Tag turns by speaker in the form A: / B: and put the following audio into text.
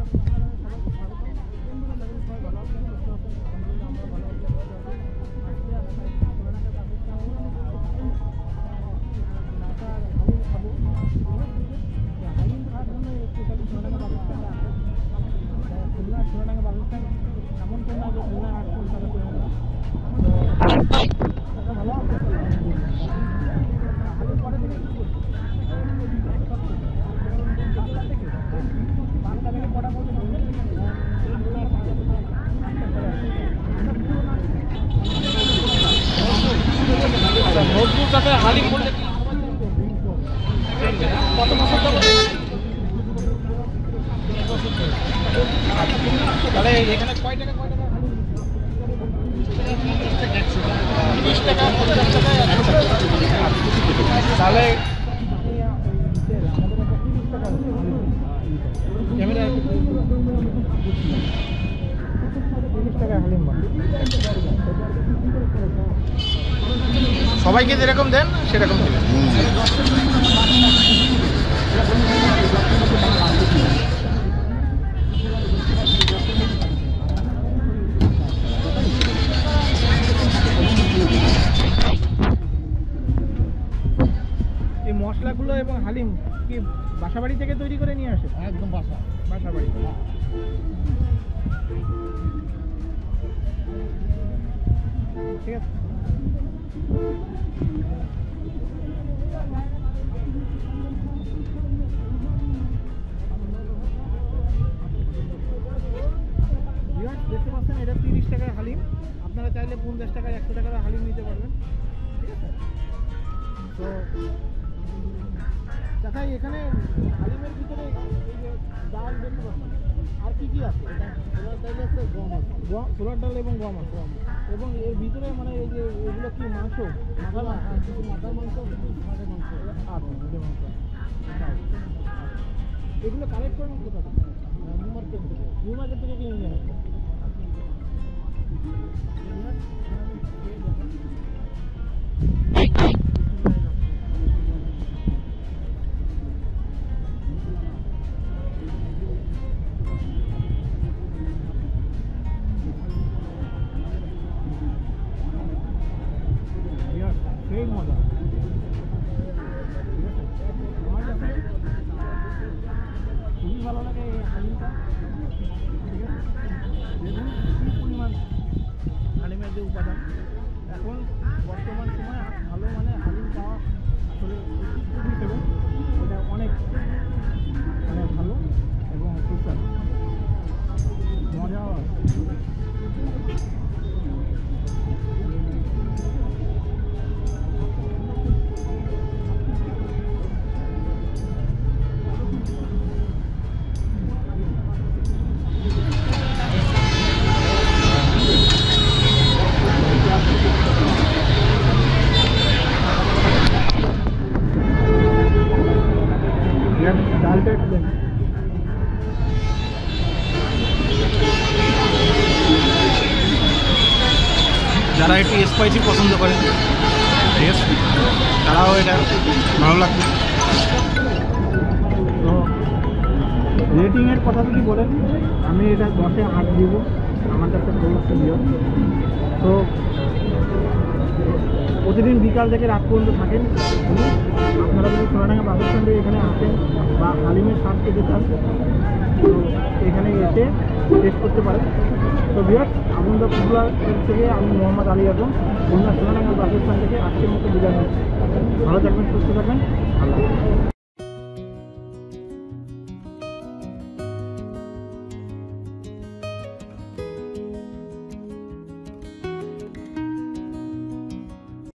A: নজরুলটাতে হালিম বললে কত বছর যাবো? তাহলে এখানে কয় টাকা হালিম? 30 টাকা 50 টাকা 100 টাকা। তাহলে ক্যামেরা 30 টাকা হালিম। সবাইকে যেরকম দেন সেরকম দেবেন। এই মশলাগুলো এবং হালিম কি বাসাবাড়ি থেকে তৈরি করে নিয়ে আসে? একদম বাসাবাড়ি। ঠিক আছে। দেখতে পাচ্ছেন এটা 30 টাকার হালিম। আপনারা চাইলে 50 টাকা 100 টাকার হালিম নিতে পারবেন। ঠিক আছে। তো দেখা এখানে হালিমের ভিতরে এই যে ডাল দেখতে পাচ্ছেন, আর কি কি আছে? ছোলার ডাল এবং গম আছে, এবং এর ভিতরে মানে এই যে এগুলো কি মাংস, মাথার মাংস, মাথার মাংস, মাছের মাংস, মাছের মাংস। এগুলো কালেক্ট করেন কোথা থেকে? নিউ মার্কেট থেকে কিনে নিয়ে আসে। সেই মজা। আমার কাছে খুবই ভালো লাগে এই হালিমটা। ঠিক আছে। দেখুন কী পরিমাণ হালিমের যে উপাদান, এখন বর্তমান সময় ভালো মানে হালিম পাওয়া আসলে ফুড হিসেবে এটা অনেক মানে ভালো এবং সুস্বাদু, মজাও আছে। যারা একটু স্পাইসি পছন্দ করে, ঠিক আছে, তারাও এটা ভালো লাগবে। তো রেটিংয়ের কথা যদি বলেন, আমি এটা 10-এ 8 দিব। আমার কাছে ভালো লাগছে। তো প্রতিদিন বিকাল থেকে রাত পর্যন্ত থাকেন। আপনারা যদি সোনাডাঙ্গা বাস স্ট্যান্ডে এখানে আসেন বা হালিমের স্বাদ পেতে চান, তো এখানে এসে টেস্ট করতে পারেন। তো ভিউয়ার্স, আনন্দ ফুটবলার থেকে আমি মোহাম্মদ আলী আজম, খুলনা সোনাডাঙ্গা বাস স্ট্যান্ড থেকে আজকের মতো বিদায় নিচ্ছি। ভালো থাকবেন, সুস্থ থাকবেন, আল্লাহ।